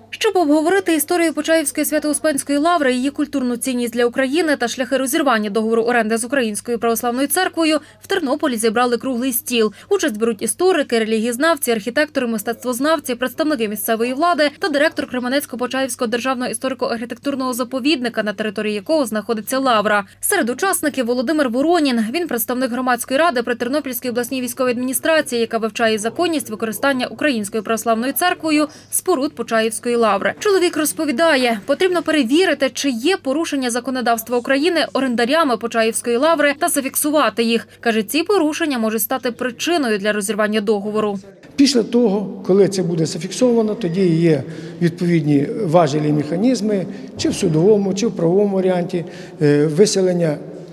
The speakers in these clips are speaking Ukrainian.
Щоб обговорити історію Почаївської Свято-Успенської лаври, її культурну цінність для України та шляхи розірвання договору оренди з Українською православною церквою, в Тернополі зібрали круглий стіл. Участь беруть історики, релігієзнавці, архітектори, мистецтвознавці, представники місцевої влади та директор Кременецько-Почаївського державного історико-архітектурного заповідника, на території якого знаходиться лавра. Серед учасників Володимир Воронін. Він представник громадської ради при Тернопільській обласній військовій адміністрації, яка вивчає законність використання Українською православною церквою споруд Почаївської лаври. Чоловік розповідає, потрібно перевірити, чи є порушення законодавства України орендарями Почаївської лаври та зафіксувати їх. Каже, ці порушення можуть стати причиною для розірвання договору. Після того, коли це буде зафіксовано, тоді є відповідні важелі механізми, чи в судовому, чи в правовому варіанті, виселення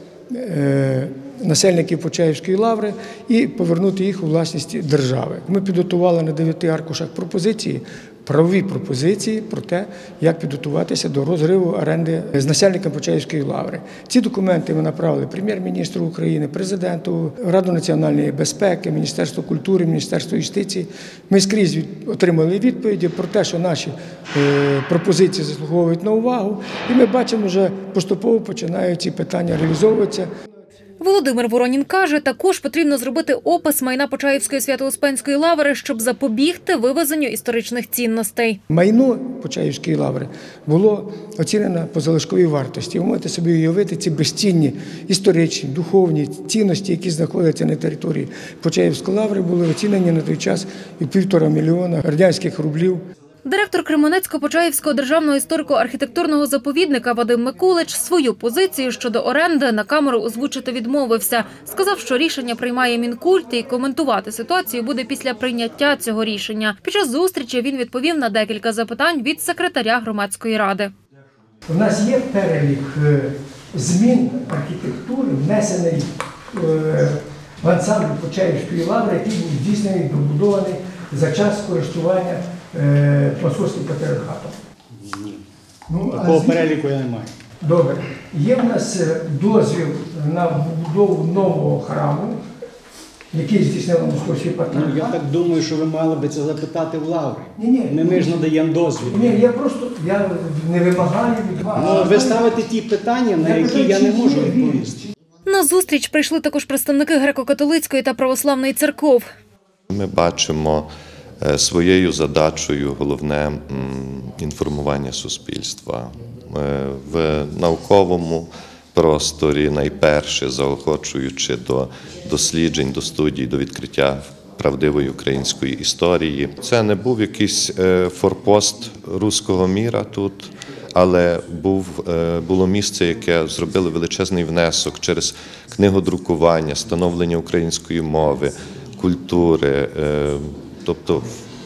насельників Почаївської лаври і повернути їх у власність держави. Ми підготували на 9 аркушах пропозиції, правові пропозиції про те, як підготуватися до розриву оренди з насельником Почаївської лаври. Ці документи ми направили Прем'єр-міністру України, Президенту, Раду національної безпеки, Міністерству культури, Міністерству юстиції. Ми скрізь отримали відповіді про те, що наші пропозиції заслуговують на увагу, і ми бачимо, вже поступово починають ці питання реалізовуватися. Володимир Воронін каже, також потрібно зробити опис майна Почаївської Свято-Успенської лаври, щоб запобігти вивезенню історичних цінностей. Майно Почаївської лаври було оцінено по залишковій вартості. Ви можете собі уявити ці безцінні історичні, духовні цінності, які знаходяться на території Почаївської лаври, були оцінені на той час і 1,5 мільйона радянських рублів. Директор Кременецько-Почаївського державного історико-архітектурного заповідника Вадим Микулич свою позицію щодо оренди на камеру озвучити відмовився. Сказав, що рішення приймає Мінкульт і коментувати ситуацію буде після прийняття цього рішення. Під час зустрічі він відповів на декілька запитань від секретаря громадської ради. У нас є перелік змін архітектури, внесений в ансамбль Почаївської лаври, який був здійснений, добудований за час користування Московським патріархатом. Ні. Такого переліку я не маю. Добре. Є в нас дозвіл на побудову нового храму, який здійснив Московський патріархат. Я так думаю, що ви мали би це запитати в лаври. Ні. Ми ж надаємо дозвіл. Ні, я не вимагаю від вас. Ви ставите ті питання, на які я не можу відповісти. На зустріч прийшли також представники греко-католицької та православної церков. Ми бачимо своєю задачею головне інформування суспільства. В науковому просторі найперше заохочуючи до досліджень, до студій, до відкриття правдивої української історії. Це не був якийсь форпост руського міра тут, але було місце, яке зробило величезний внесок через книгодрукування, становлення української мови, культури. Тобто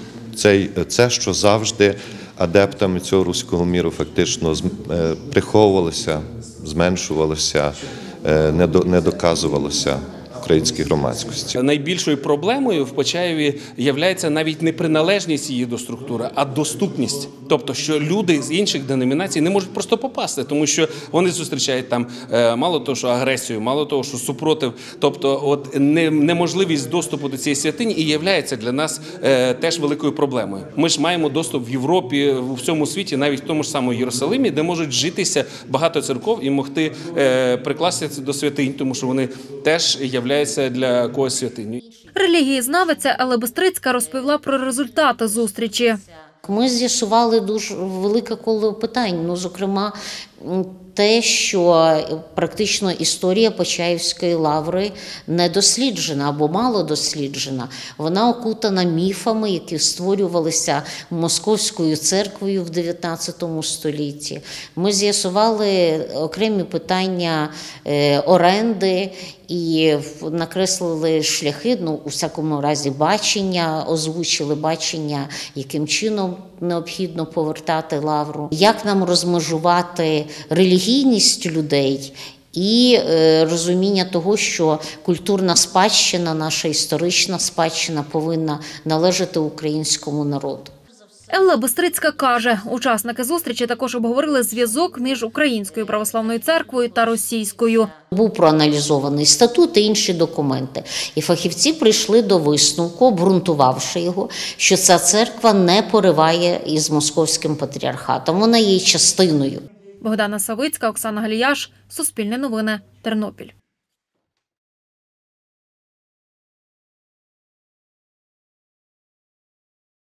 це, що завжди адептами цього руського міру фактично приховувалося, зменшувалося, не доказувалося українській громадськості. Найбільшою проблемою в Почаєві є навіть не приналежність її до структури, а доступність. Тобто, що люди з інших деномінацій не можуть просто попасти, тому що вони зустрічають там мало того, що агресію, мало того, що супротив. Тобто, неможливість доступу до цієї святині і є для нас теж великою проблемою. Ми ж маємо доступ в Європі, у всьому світі, навіть в тому ж самому Єрусалимі, де можуть житися багато церков і могти прикластися до святинь, тому що вони теж являються для когось святиню. Релігієзнавиця Елла Бистрицька розповіла про результати зустрічі. Ми з'ясували дуже велике коло питань, зокрема те, що практично історія Почаївської лаври не досліджена або мало досліджена. Вона окутана міфами, які створювалися Московською церквою в 19 столітті. Ми з'ясували окремі питання оренди і накреслили шляхи, у всякому разі бачення, озвучили бачення, яким чином необхідно повертати лавру, як нам розмежувати релігійність людей і розуміння того, що культурна спадщина, наша історична спадщина повинна належати українському народу. Елла Бистрицька каже, учасники зустрічі також обговорили зв'язок між Українською православною церквою та російською. Був проаналізований статут і інші документи. І фахівці прийшли до висновку, обґрунтувавши його, що ця церква не пориває із московським патріархатом. Вона є частиною. Богдана Савицька, Оксана Галіяш, Суспільне новини, Тернопіль.